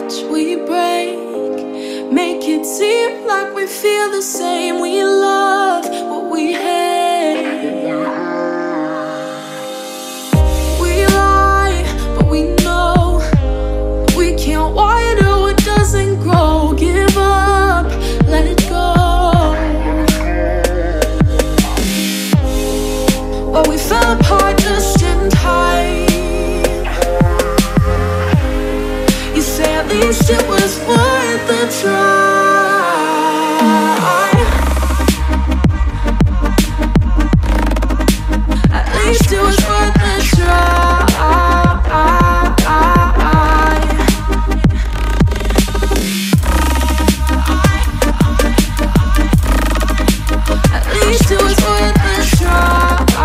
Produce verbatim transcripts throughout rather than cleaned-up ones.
touch, we break. Make it seem like we feel the same. We love what we hate. We lie, but we know we can't water what doesn't grow. Give up, let it go. Well, we fell apart just in time. You say at least it was worth a try. At least it was worth a try. At least it was worth a try.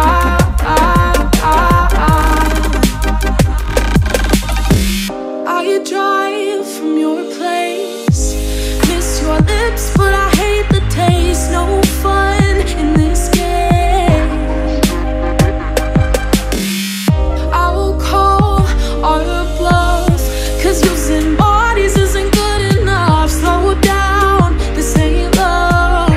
I drive from your place, miss your lips, but I hate the taste. No fun in this game. I will call our bluff, cause using bodies isn't good enough. Slow down, this ain't love.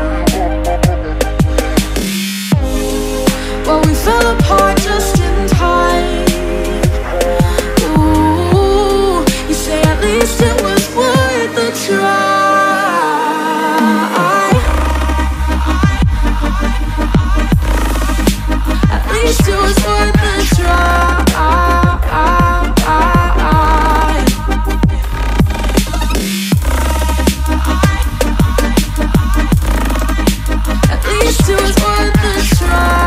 Well, we fell apart just in time. At least it was worth a try. At least it was worth a try. At least it was worth a try.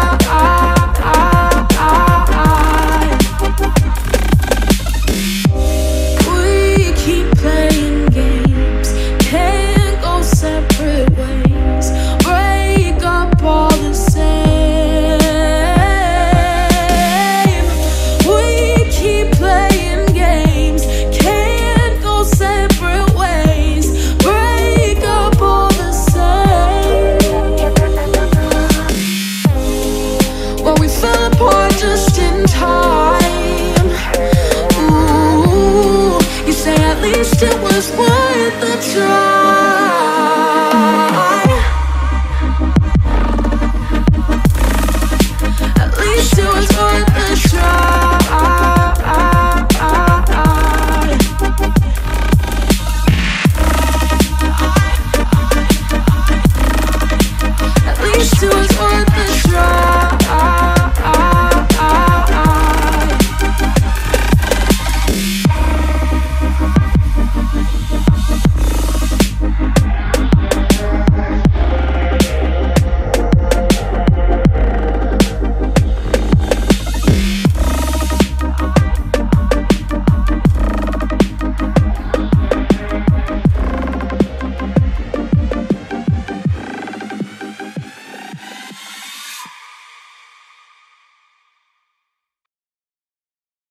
It was worth a try.